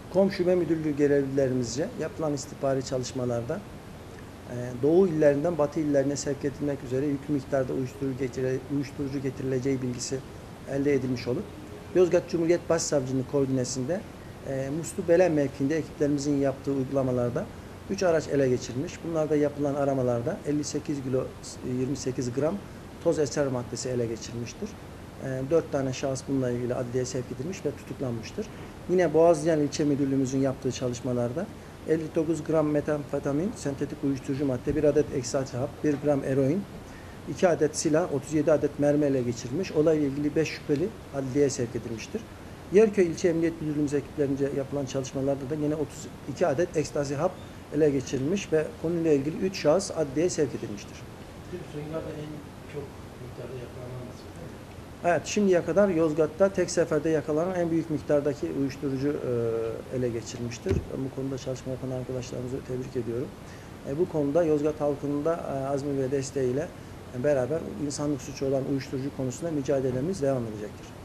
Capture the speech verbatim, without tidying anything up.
Kom Şube Müdürlüğü görevlilerimizce yapılan istihbari çalışmalarda Doğu illerinden Batı illerine sevk edilmek üzere yüklü miktarda uyuşturucu, getire, uyuşturucu getirileceği bilgisi elde edilmiş olup Yozgat Cumhuriyet Başsavcılığı koordinesinde e, Muslu Belen mevkiinde ekiplerimizin yaptığı uygulamalarda üç araç ele geçirilmiş. Bunlarda yapılan aramalarda elli sekiz kilo yirmi sekiz gram toz eser maddesi ele geçirilmiştir. dört tane şahıs bununla ilgili adliyeye sevk edilmiş ve tutuklanmıştır. Yine Boğaziyen İlçe Müdürlüğümüzün yaptığı çalışmalarda elli dokuz gram metamfetamin, sentetik uyuşturucu madde, bir adet ekstati hap, bir gram eroin, iki adet silah, otuz yedi adet mermi ele geçirilmiş. Olayla ilgili beş şüpheli adliyeye sevk edilmiştir. Yerköy İlçe Emniyet Müdürlüğümüz ekiplerince yapılan çalışmalarda da yine otuz iki adet ekstasi hap ele geçirilmiş ve konuyla ilgili üç şahıs adliyeye sevk edilmiştir. Sonlarda en çok miktarda yakalanan nasıl? Evet, şimdiye kadar Yozgat'ta tek seferde yakalanan en büyük miktardaki uyuşturucu e, ele geçirilmiştir. Bu konuda çalışma yapan arkadaşlarımızı tebrik ediyorum. E, bu konuda Yozgat halkının da e, azmi ve desteğiyle e, beraber insanlık suçu olan uyuşturucu konusunda mücadelemiz devam edecektir.